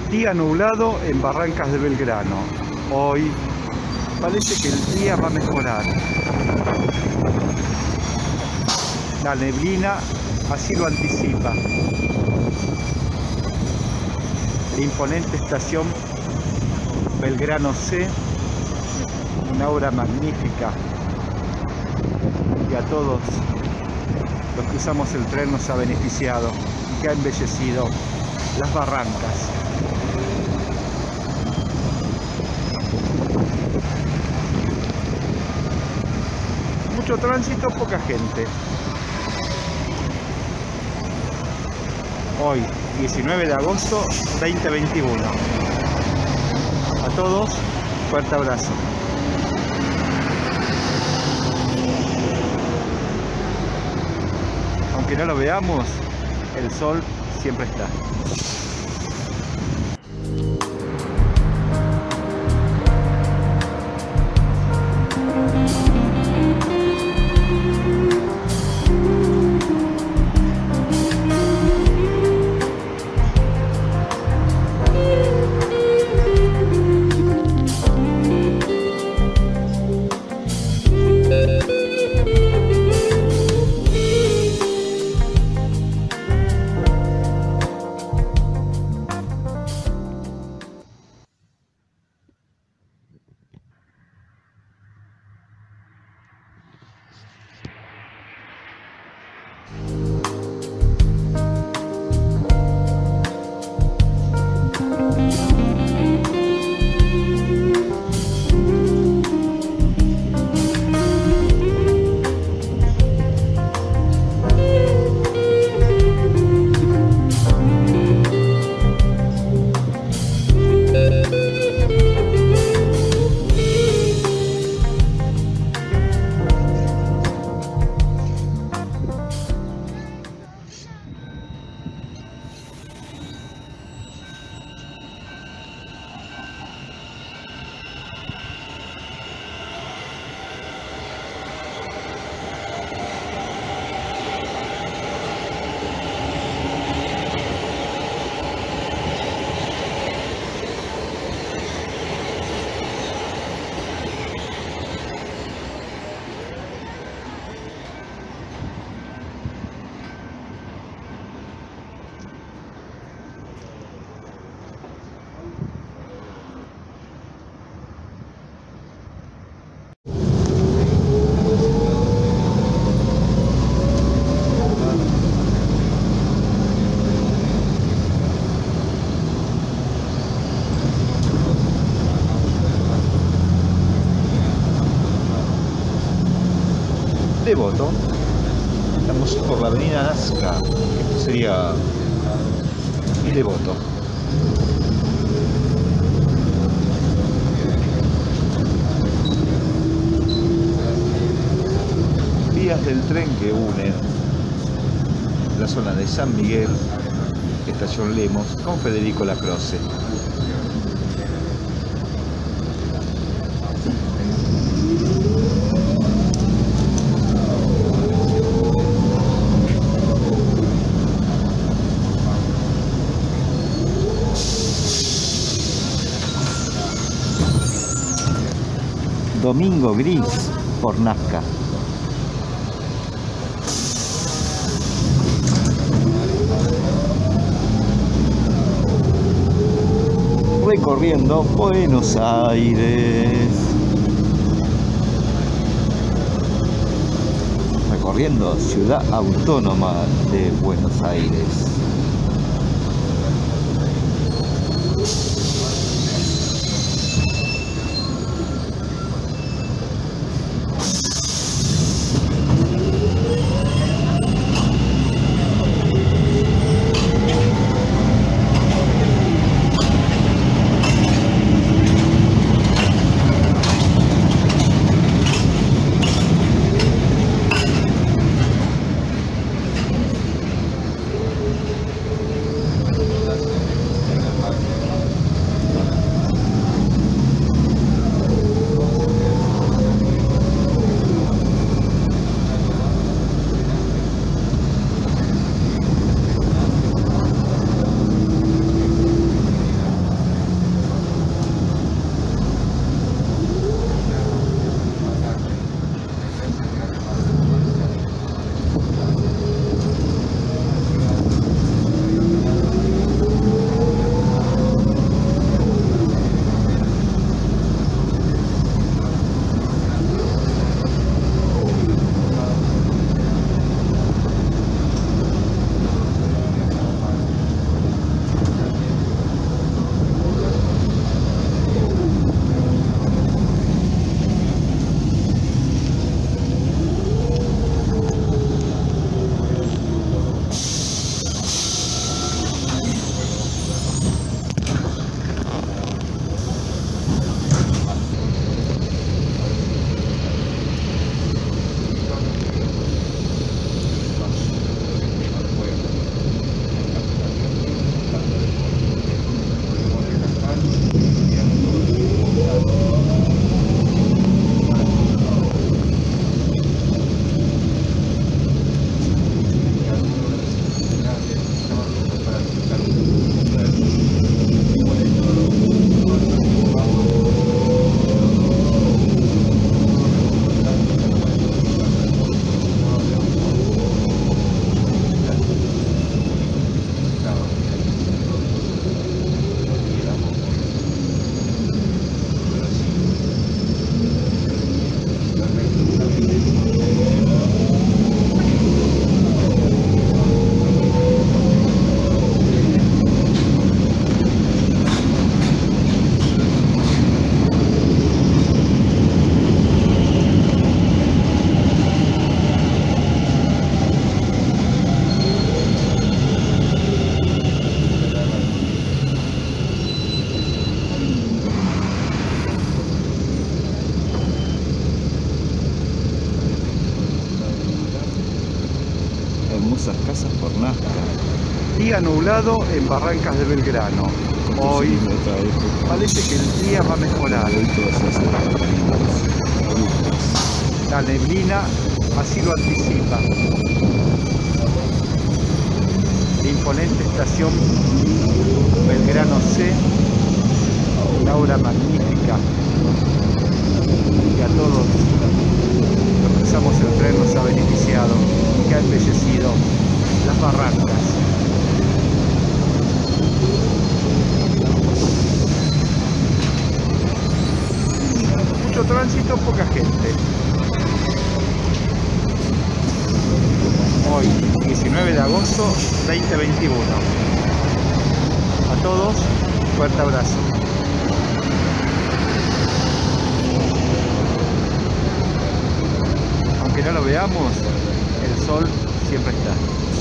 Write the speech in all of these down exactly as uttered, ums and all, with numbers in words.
Día nublado en Barrancas de Belgrano. Hoy parece que el día va a mejorar. La neblina así lo anticipa. La imponente estación Belgrano C, una obra magnífica que a todos los que usamos el tren nos ha beneficiado y que ha embellecido las barrancas. Mucho tránsito, poca gente. Hoy, diecinueve de agosto veinte veintiuno. A todos, fuerte abrazo. Aunque no lo veamos, el sol siempre está. Devoto, estamos por la avenida Nazca, esto sería y Devoto. Vías del tren que unen la zona de San Miguel, estación Lemos, con Federico Lacroce. Domingo gris por Nazca. Recorriendo Buenos Aires. Recorriendo Ciudad Autónoma de Buenos Aires. día nublado en Barrancas de Belgrano. Hoy parece que el día va a mejorar. La neblina así lo anticipa. La imponente estación Belgrano C, una obra magnífica que a todos los que usamos el tren nos ha beneficiado y que ha embellecido las barrancas. Mucho tránsito, poca gente. Hoy, diecinueve de agosto veinte veintiuno. A todos, fuerte abrazo. Aunque no lo veamos, el sol siempre está.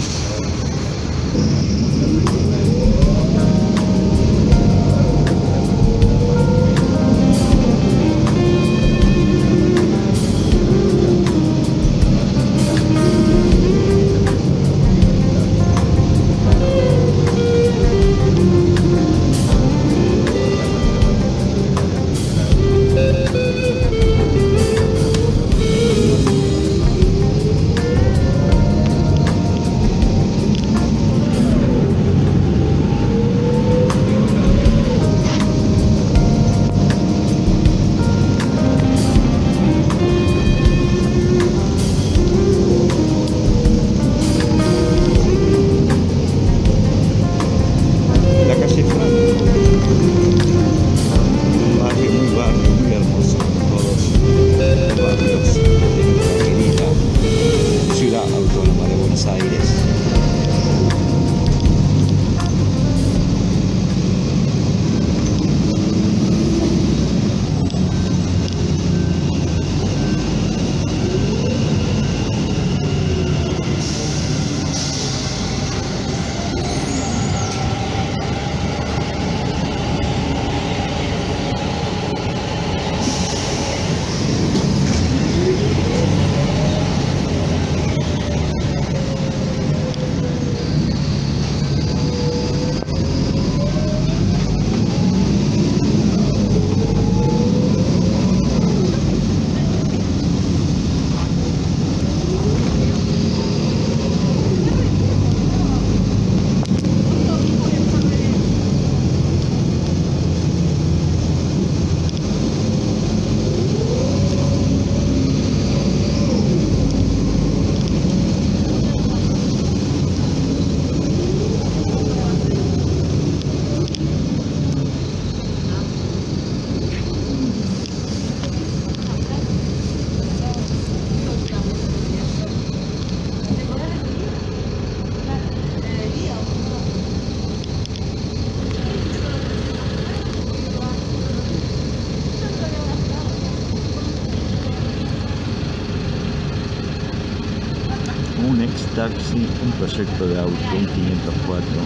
Un ex-taxi, un proyecto de auto, un quinientos cuatro.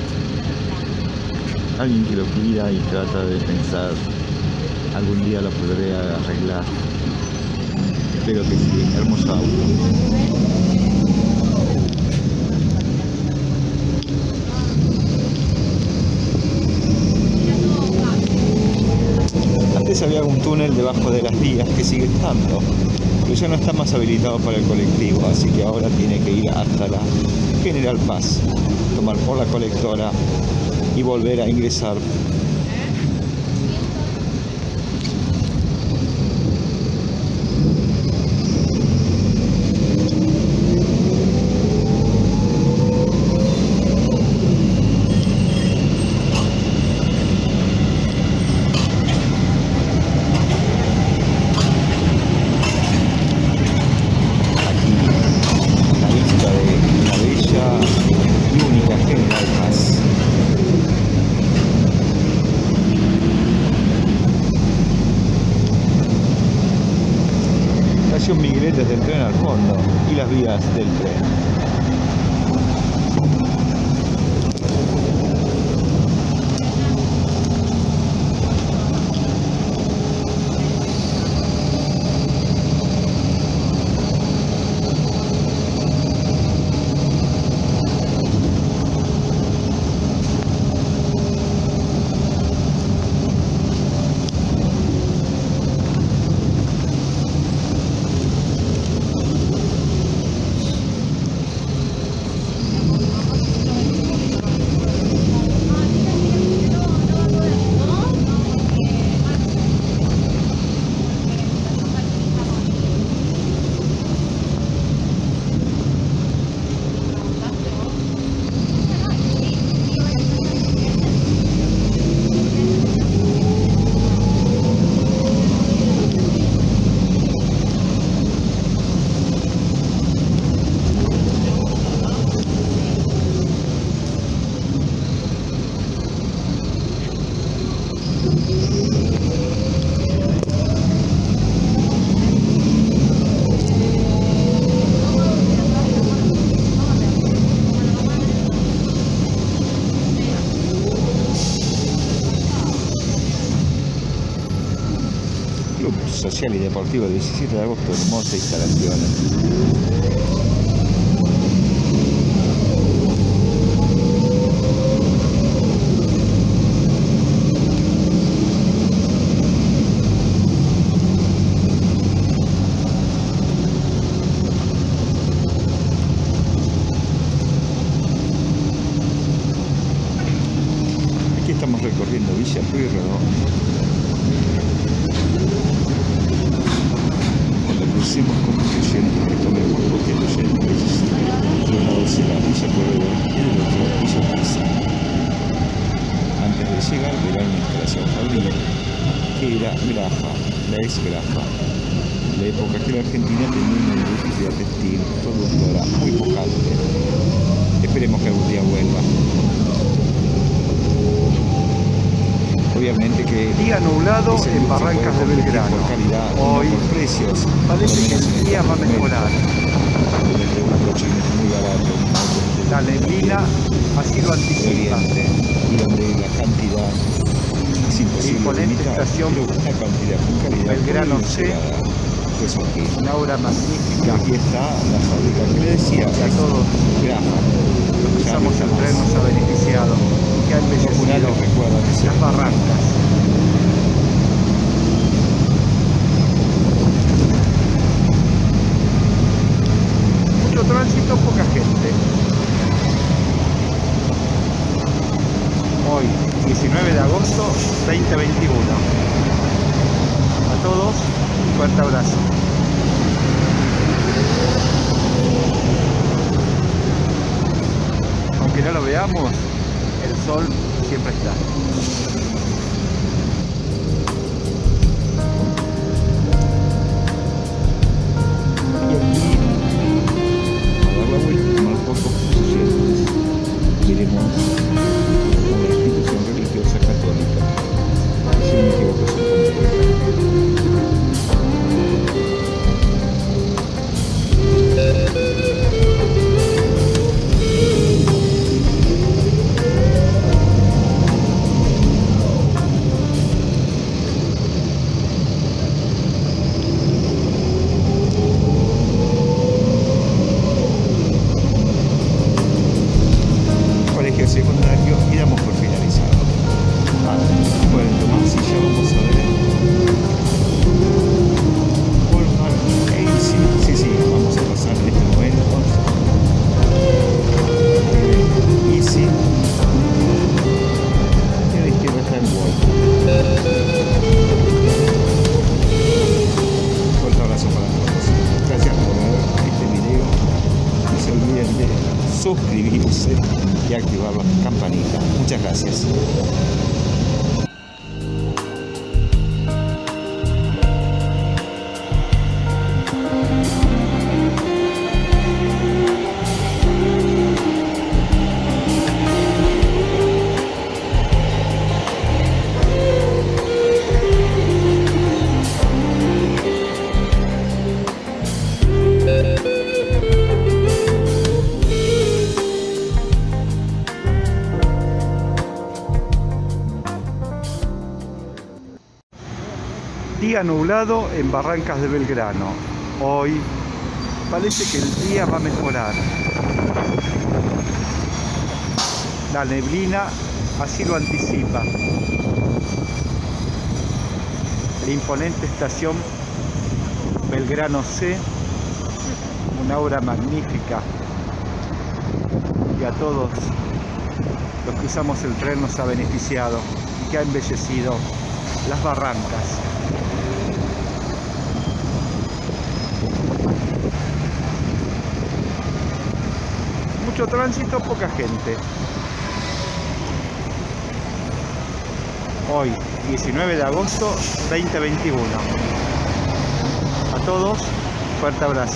Alguien que lo cuida y trata de pensar, algún día lo podré arreglar. Espero que sí, hermoso auto. Antes había un túnel debajo de las vías que sigue estando, pero ya no está más habilitado para el colectivo, así que ahora tiene que ir hasta la General Paz, tomar por la colectora y volver a ingresar. Migueletes del tren al fondo y las vías del tren. Social y Deportivo diecisiete de agosto, hermosas instalaciones. Estamos recorriendo Villa Pueyrredón. Cuando crucemos Constituyentes, que tomemos Constituyentes, de un lado será Villa Pueyrredón y del otro Villa Pisa. Antes de llegar verá una instalación fabril que era Grafa, la ex Grafa, la época que la Argentina tenía una industria textil productora muy pujante. Esperemos que algún día vuelva. Obviamente que día nublado en Barrancas de Belgrano. Por calidad, hoy no por precios, parece que el día va a mejorar. Desde un coche muy barato, la neblina así lo anticipa. Y donde la cantidad es imposible imponente limitar, estación pero una cantidad con calidad Belgrano C, eso aquí. una obra magnífica. Aquí está la fábrica que le decía, que a todos Grafa. los que usamos el tren nos ha beneficiado, que ha embellecido las barrancas. Mucho tránsito, poca gente. Hoy, diecinueve de agosto veinte veintiuno. A todos, un fuerte abrazo. Aunque no lo veamos, el sol siempre está. Y aquí, a dar la vuelta, tomar por Constituyentes, veremos una institución religiosa católica. Si no me equivoco, es un convento. Secundario y damos por finalizado. Ah, bueno, Tomás, si ya vamos a ver. Wolfgang Easy. Sí, sí, vamos a pasar en este momento. Eh, Easy. Y a la izquierda está el Wolf. Fuerte abrazo para todos. Gracias por ver este video. No se olviden de suscribirse y activar la campanita. Muchas gracias. Día nublado en Barrancas de Belgrano. Hoy parece que el día va a mejorar. La neblina así lo anticipa. La imponente estación Belgrano C, una obra magnífica que a todos los que usamos el tren nos ha beneficiado y que ha embellecido las barrancas. Mucho tránsito, poca gente. Hoy, diecinueve de agosto veinte veintiuno. A todos, fuerte abrazo.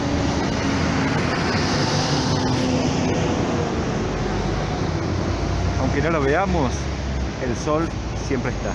Aunque no lo veamos, el sol siempre está.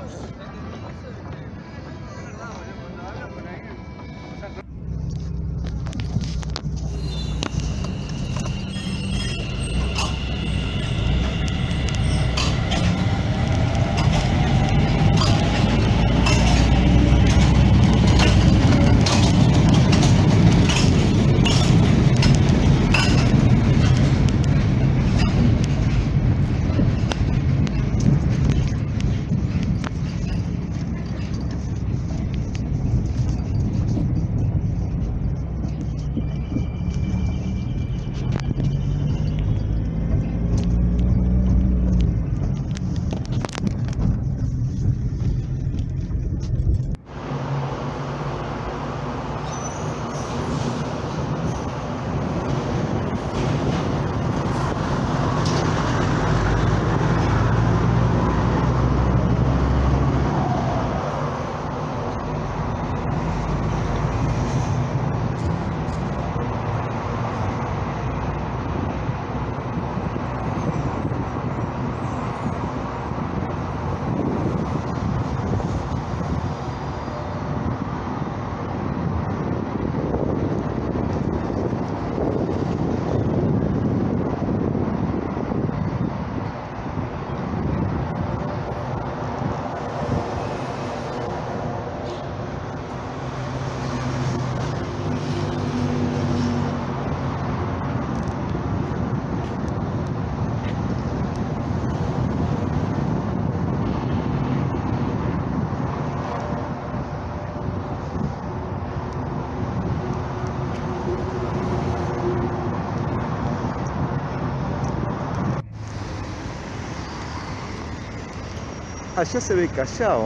Allá se ve Callao.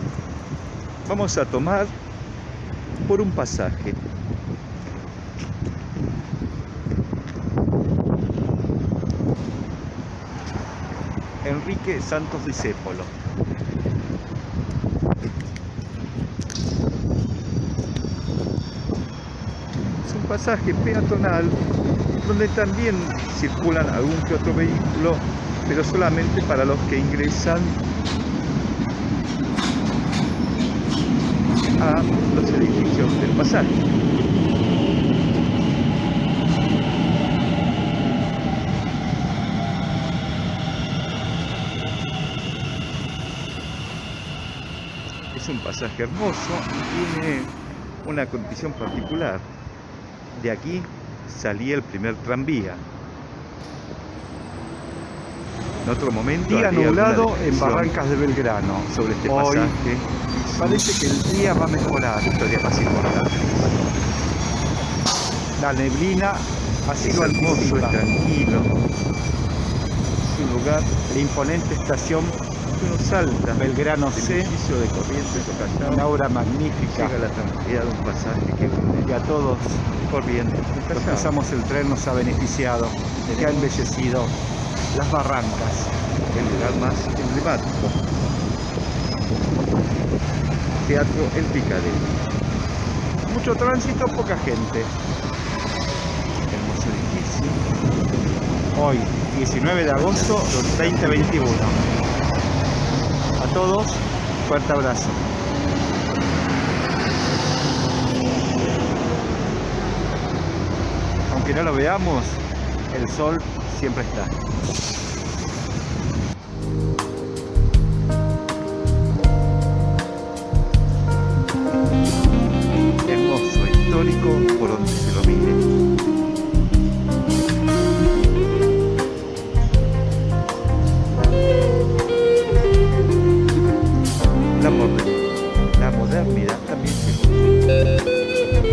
Vamos a tomar por un pasaje. Enrique Santos Discépolo. Es un pasaje peatonal donde también circulan algún que otro vehículo, pero solamente para los que ingresan a los edificios del pasaje. Es un pasaje hermoso y tiene una condición particular. De aquí salía el primer tranvía. En otro momento, día nublado en Barrancas de Belgrano. Sobre este Hoy pasaje parece que el día va a mejorar. Historia más importante. La neblina ha sido hermoso, es tranquilo. Sin lugar, la imponente estación que uno salta. Belgrano C, edificio de Corrientes o Callao. Una obra magnífica. Llega la tranquilidad de un pasaje que une y a todos Corrientes. Pasamos el tren, nos ha beneficiado, que ha embellecido las barrancas, el lugar más emblemático. Teatro El Picadero. Mucho tránsito, poca gente. Hermoso edificio. Hoy, diecinueve de agosto del veinte veintiuno. A todos, fuerte abrazo. Aunque no lo veamos, el sol siempre está. Hermoso, histórico, por donde se lo mire. La, moder la modernidad también se conoce.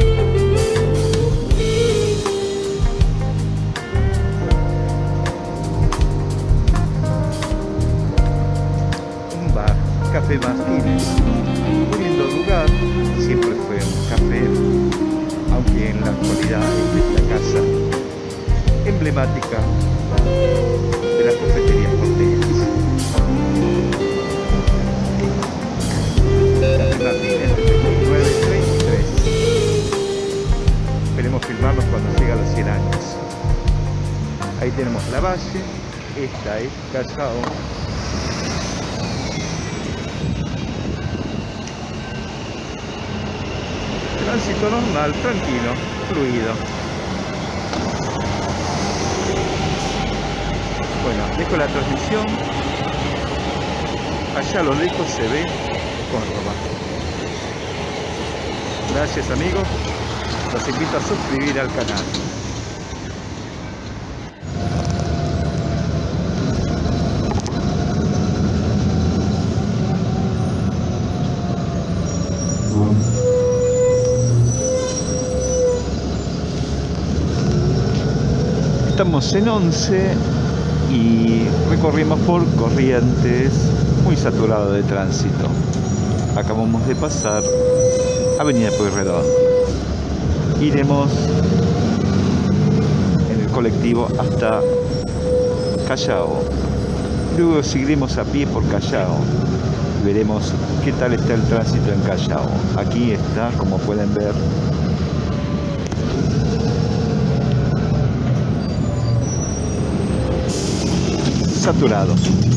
Café Martínez, muy lindo lugar, siempre fue un café, aunque en la actualidad es esta casa emblemática de las cafeterías porteñas. Café Martínez del veintinueve treinta y tres. Esperemos filmarnos cuando llegue a los cien años. Ahí tenemos la Valle, esta es Callao. tránsito normal, tranquilo, fluido. Bueno, dejo la transmisión. Allá a lo lejos se ve Córdoba. Gracias amigos, los invito a suscribir al canal. Estamos en Once y recorrimos por Corrientes, muy saturado de tránsito. Acabamos de pasar Avenida Pueyrredón. Iremos en el colectivo hasta Callao. Luego seguiremos a pie por Callao. Veremos qué tal está el tránsito en Callao. Aquí está, como pueden ver, saturado.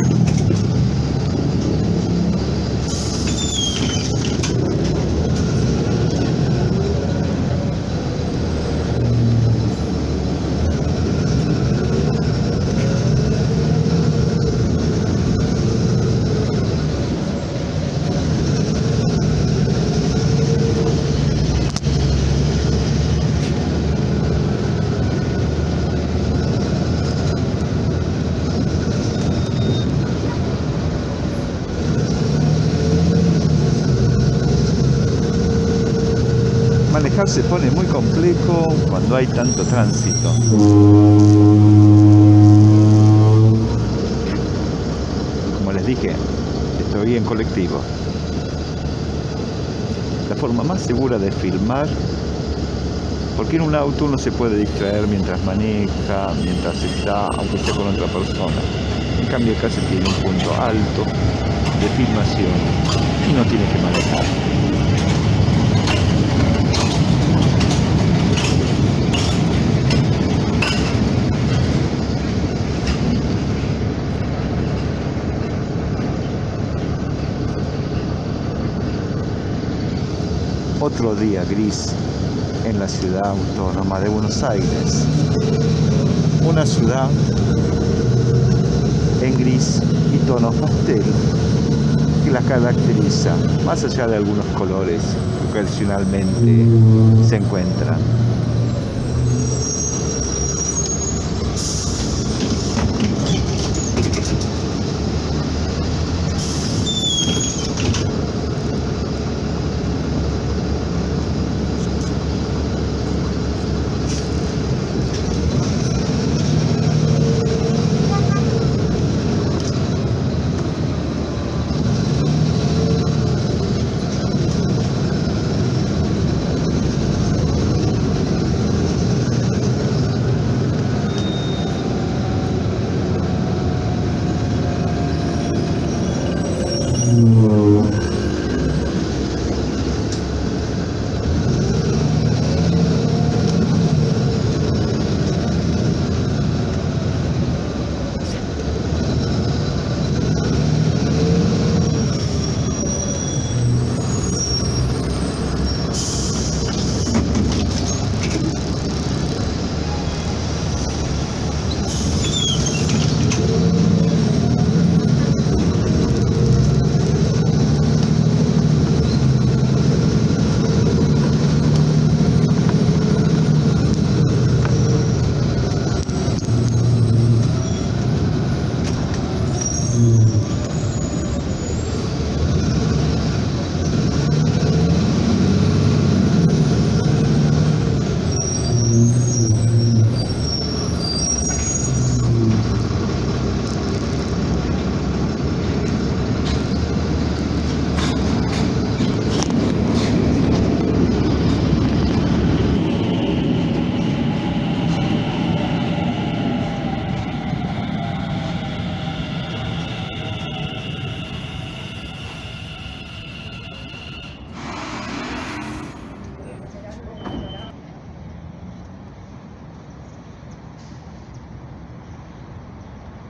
Manejar se pone muy complejo cuando hay tanto tránsito. Como les dije, estoy en colectivo. La forma más segura de filmar, porque en un auto uno se puede distraer mientras maneja, mientras está, aunque esté con otra persona. En cambio acá se tiene un punto alto de filmación y no tiene que manejar. Otro día gris en la ciudad autónoma de Buenos Aires. Una ciudad en gris y tonos pastel que la caracteriza, más allá de algunos colores que ocasionalmente se encuentran.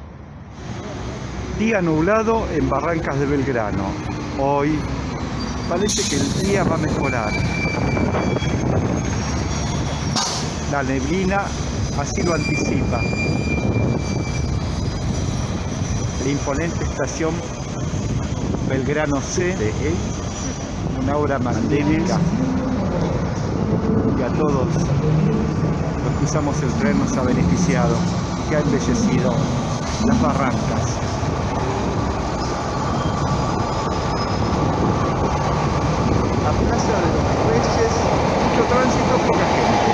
Día nublado en Barrancas de Belgrano. Hoy Parece que el día va a mejorar. La neblina así lo anticipa. La imponente estación Belgrano C, una obra magnífica que a todos los que usamos el tren nos ha beneficiado, que ha embellecido las barrancas. La Plaza de los Reyes, mucho tránsito, poca gente.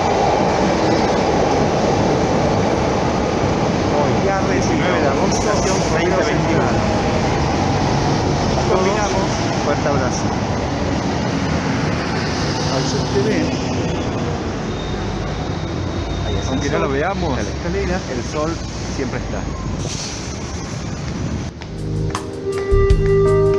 Hoy, día diecinueve de agosto, veinte veintiuno. Combinamos, fuerte abrazo. Al sur T V, aunque no lo veamos, la escalera, el sol siempre está.